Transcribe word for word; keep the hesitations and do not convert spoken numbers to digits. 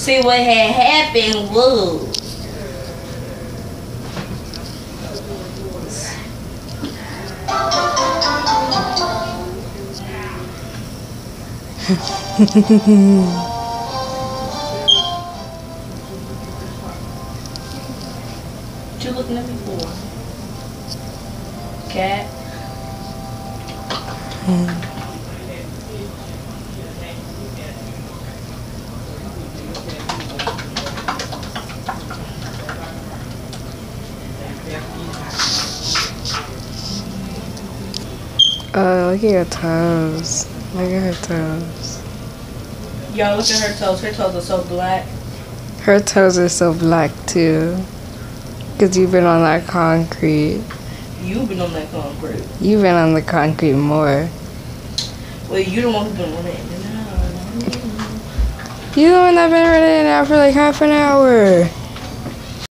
See, what had happened was what you looking at me for? Cat? Mm. Oh, look at your toes. Look at her toes. Y'all look at her toes. Her toes are so black. Her toes are so black too. Because you've been on that concrete. You've been on that concrete. You've been on the concrete more. Well, you the one who's been on it. No. You're the one that's been running it out for like half an hour.